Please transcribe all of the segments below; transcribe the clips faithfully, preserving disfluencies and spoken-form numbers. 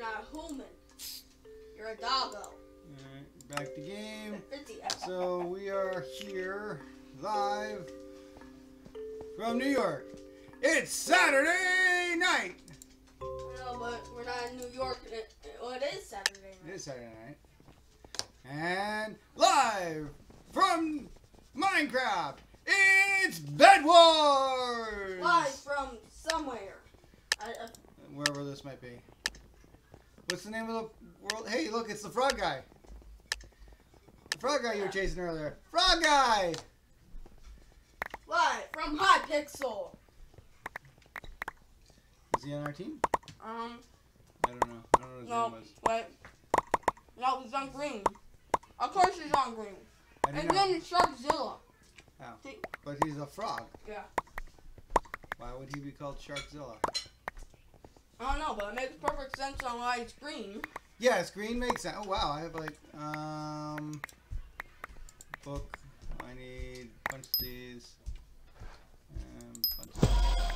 not a human. You're a doggo. Alright, back to game. So we are here live from New York. It's Saturday night. No, but we're not in New York. It, well, it is Saturday night. It is Saturday night. And live from Minecraft, it's Bed Wars. Live from somewhere. I, uh, Wherever this might be. What's the name of the world? Hey, look, it's the frog guy. The frog guy you were chasing earlier. Frog guy! live from Hypixel. Is he on our team? Um, I don't know. I don't know what his no, name was. wait. No, he's on green. Of course he's on green. I His didn't know. name is Sharkzilla. Oh. See? But he's a frog. Yeah. Why would he be called Sharkzilla? I don't know, but it makes perfect sense on why it's green. Yes, green makes sense. Oh, wow. I have like, um, book. I need a bunch of these. And bunch of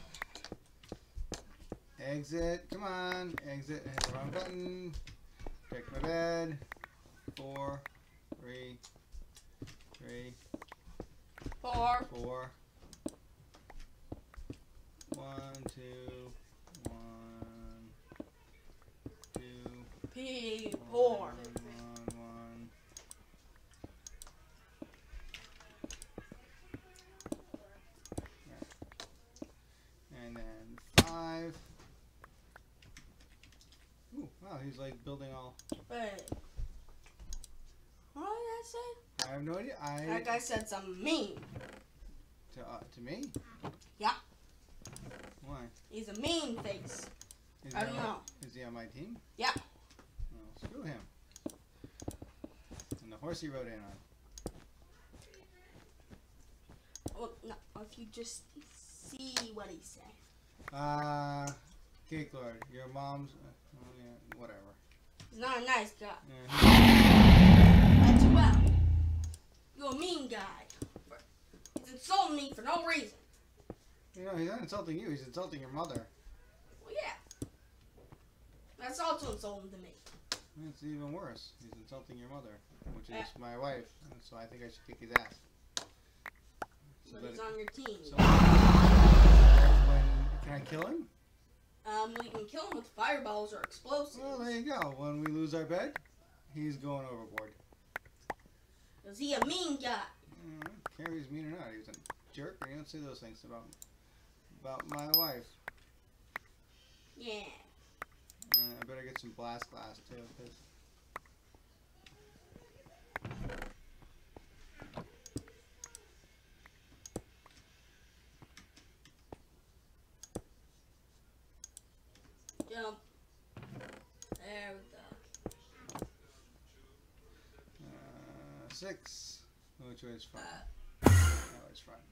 exit. Come on. Exit. Hit the wrong button. Check my bed. Four. Three. Three. Four. Four. One, two. One. Two. P. Four. One, one, one. And then five. Ooh, wow, he's like building all. Wait. What did I say? I have no idea. I That guy said something mean. to uh, to me. Yeah. Why? He's a mean face. Is I he don't on- know. Is he on my team? Yeah. Well, screw him. And the horse he rode in on. Well, no, if you just see what he said. Uh, Cake Lord, your mom's. Uh, oh yeah, whatever. He's not a nice guy. Yeah, That's well. You're a mean guy. He's insulting me for no reason. he- you know, he's not insulting you. He's insulting your mother. Well, yeah. That's also insulting to me. It's even worse. He's insulting your mother, which is Yeah. my wife. And so I think I should kick his ass. So But that he's it- on your team. so when, can I kill him? Um, we can kill him with fireballs or explosives. Well, there you go. When we lose our bed, he's going overboard. Is he a mean guy? Mm, care if he's mean or not. He's a jerk, and you don't say those things about about my wife. Yeah. Uh, I better get some blast glass too, because Jump. There we go. uh, six. Which way is front? Uh, No, it's front.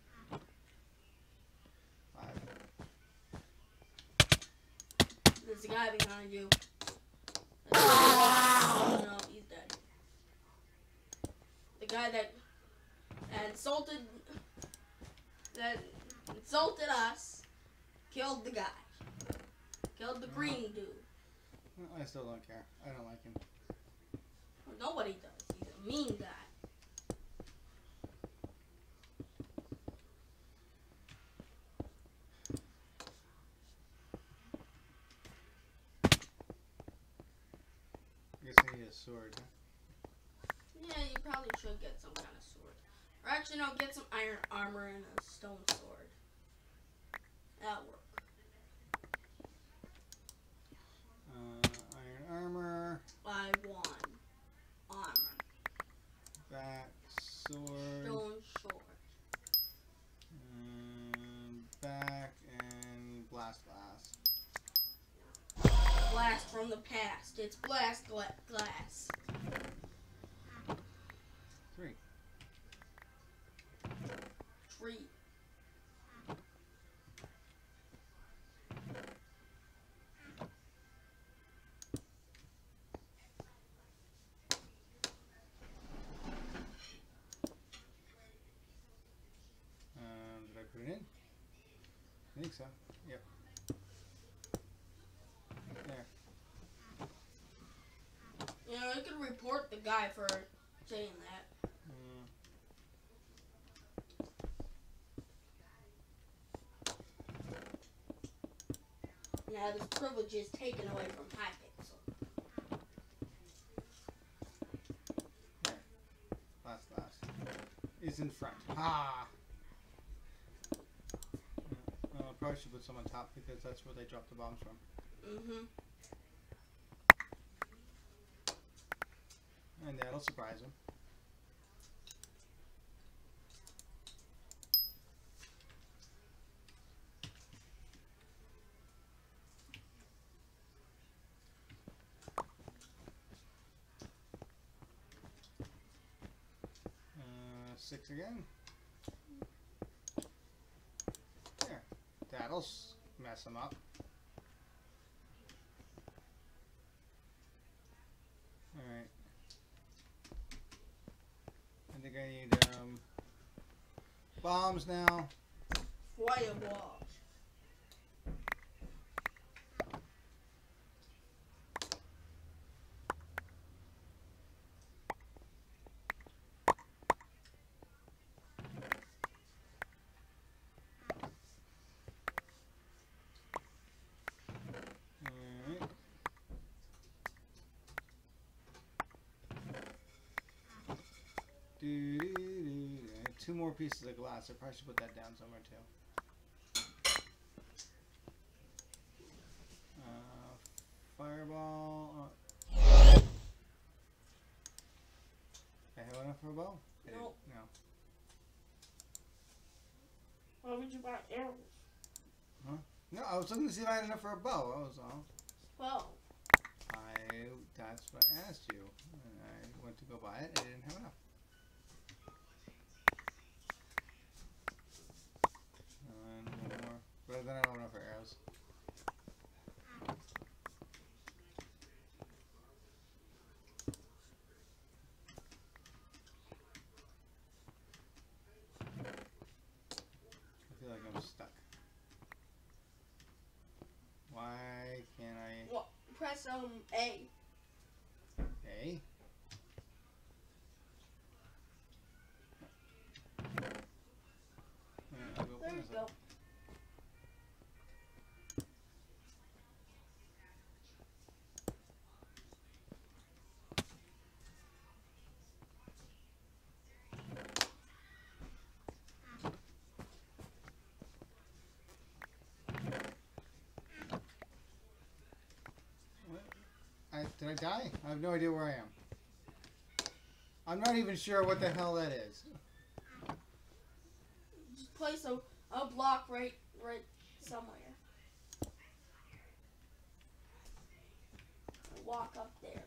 Five. there's a guy behind you. Oh, no, he's dead. The guy that insulted that insulted us killed the guy. Killed the green dude. Well, I still don't care. I don't like him. Well, nobody does. He's a mean guy. I guess I need a sword. Huh? Yeah, you probably should get some kind of sword. Or actually, no, get some iron armor and a stone sword. That'll work. Uh, iron armor, I want armor. back sword, Stone sword. um, back, and blast glass. Blast from the past. It's blast gla glass. Three. Tree. Um, did I put it in? I think so. Yep. There. could report the guy for saying that. Mm. Now this privilege is taken away from Hypixel. There. Last, last. Is in front. Ha! Uh, probably should put some on top because that's where they drop the bombs from. Mm-hmm. And that'll surprise them. Uh, six again. There. That'll s- mess them up. Alright. I think I need um, bombs now. Fireball. Alright. Do, do, do. Two more pieces of glass. I probably should put that down somewhere too. Uh, fireball. Uh, I have enough for a bow? I didn't- Nope. No. Why would you buy arrows? No, I was looking to see if I had enough for a bow. That was all. Well, I. That's what I asked you. And I went to go buy it. I didn't have enough. And one more. But then I don't have enough for arrows. I feel like I'm stuck. Why can't I? well, press um A. A? Alright, I'll go There put you this go. up. What? I, did I die? I have no idea where I am. I'm not even sure what the hell that is. Just place a, a block right right somewhere. And walk up there.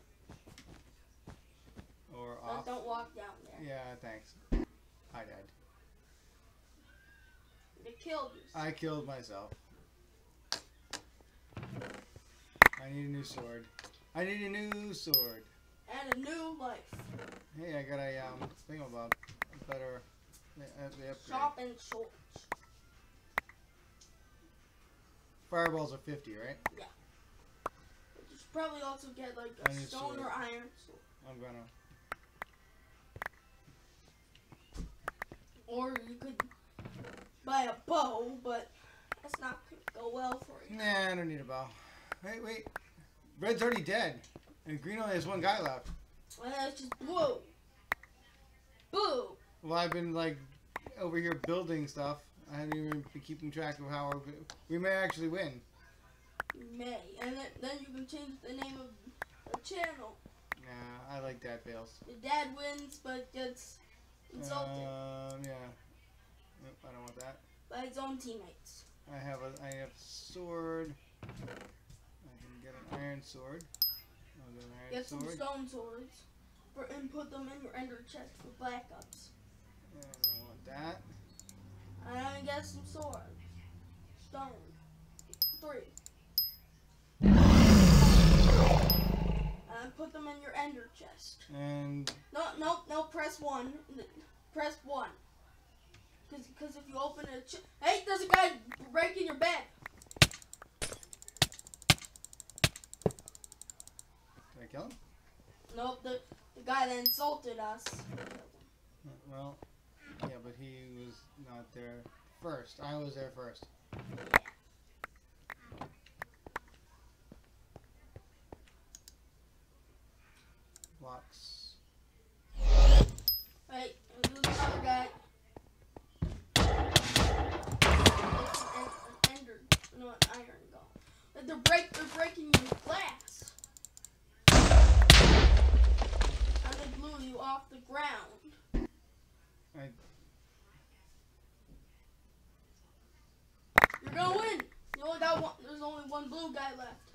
Or But off. don't walk down there. Yeah, thanks. I died. You killed yourself. I killed myself. I need a new sword. I need a new sword. And a new life. Hey, I got a um thingamabob. A better. Uh, the upgrade. Shop and swords. Fireballs are fifty, right? But you should probably also get like I a need stone sword. or iron sword. I'm gonna. Or you could buy a bow, but that's not gonna go well for you. Nah, I don't need a bow. Wait, wait. Red's already dead, and green only has one guy left. And that's just blue. Boo! Well, I've been like over here building stuff. I haven't even been keeping track of how we're, we may actually win. May. And then, then you can change the name of the channel. Nah, I like dad fails. Your dad wins, but gets insulted Um, yeah. Nope, I don't want that. by his own teammates. I have a I have a sword. I can get an iron sword. I'll get an iron Get some sword. stone swords for, and put them in your ender chest for backups. And I don't want that. And then get some swords. Stone. Three. And put them in your ender chest. And No, no, no, press one. Press one. Because because if you open a ch- Hey, there's a guy breaking your bed. did I kill him? Nope, the, the guy that insulted us. Well, yeah, but he was not there first. I was there first. Blocks. Right, and there's another guy. An, an ender, no, an iron golem. They're break, they're breaking your glass. And they blew you off the ground. I... You're gonna win. You only got one. There's only one blue guy left.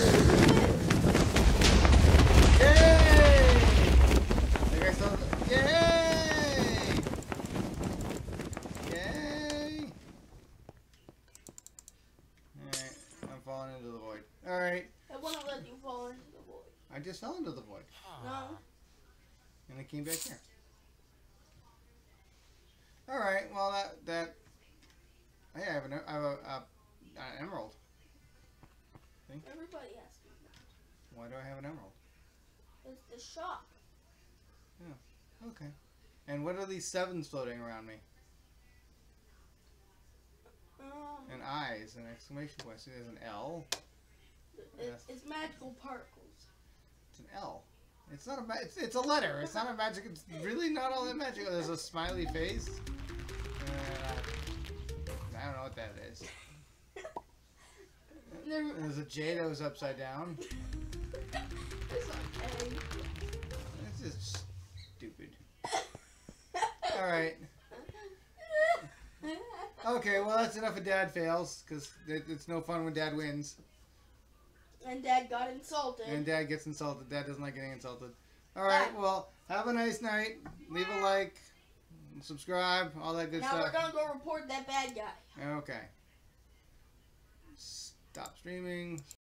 Yay! I guess I'll... Yay! Yay! Alright, I'm falling into the void. Alright. I wanna let you fall into the void. I just fell into the void. No. And I came back here. Alright, well that... that hey, I have an, I have a, a, an emerald. See? Everybody has to. Why do I have an emerald? It's the shop. Yeah. Okay. And what are these sevens floating around me? Um, And eyes, an exclamation point. See, there's an L. it, Yes. It's magical particles. It's an L. It's not a. Ma it's, it's a letter. It's not a magic. It's really not all that magical. There's a smiley face. Uh, I don't know what that is. There, There's a J that was upside down. it's okay. It's just stupid. All right. Okay, well that's enough of Dad fails, because it, it's no fun when Dad wins. And Dad got insulted. And Dad gets insulted. Dad doesn't like getting insulted. Alright, well, have a nice night. Leave a like, subscribe, all that good now stuff. we're gonna go report that bad guy. Okay. Stop streaming.